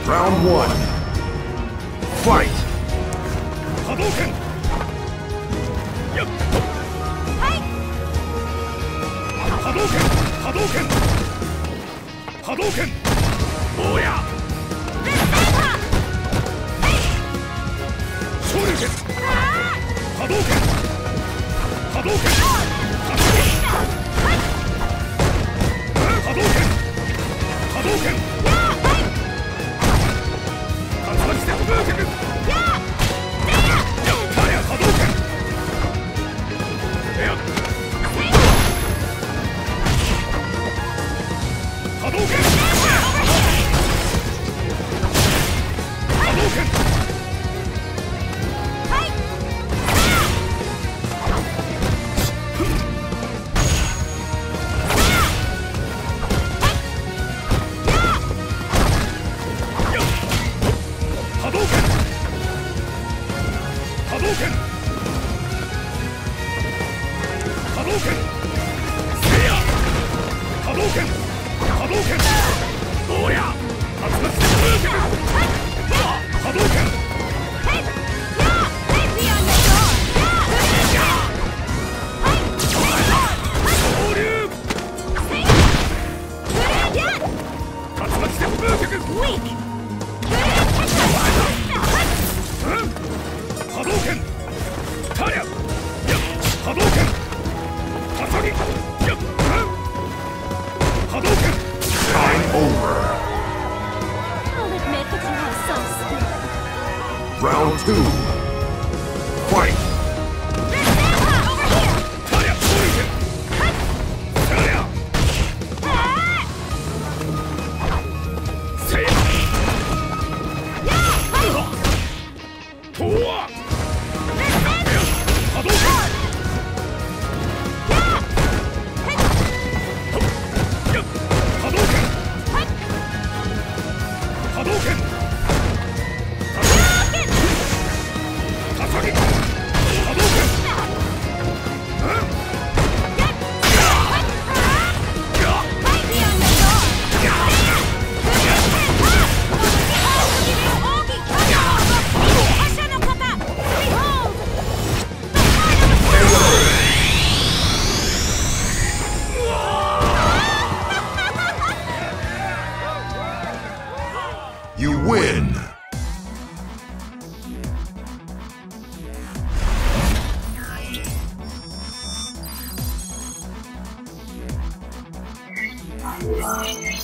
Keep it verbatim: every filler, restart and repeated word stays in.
Round one. Fight! Hadouken! Yup! Hey! Hadouken! Hadouken! Hadouken! Booyah! Resenta! Hey! Shoryuken! Ah! Hadouken! Hadouken! Resenta! Hey! Hadouken! Hadouken! Yeah! Hey! 竜巻ステップブーケン Yeah! There! ダリア波動拳エア波動拳波動拳 Hey! 波動拳波動拳波動拳せいや波動拳波動拳おりゃ竜巻ステップブーケン波動拳 Hey! Yeah! Safety on your door! Yeah! Hey! Hey! 昇竜 Hey! Good yeah! 竜巻ステップブーケン Weak! Good catch up! 波動拳タリアや波動拳ハサミや波動拳 Time over. I'll admit that you have some skill. Round two. Fight! Resenta! Over here! タリア昇竜拳タリア Ah! せいや Yeah! Hey! とわ Resenta! 波動拳 Yeah! Hey! や波動拳 Hey! 波動拳 Rocket! ハサミ波動拳 Get! Hey! Ah! Safety on your door! There! You win! Behold!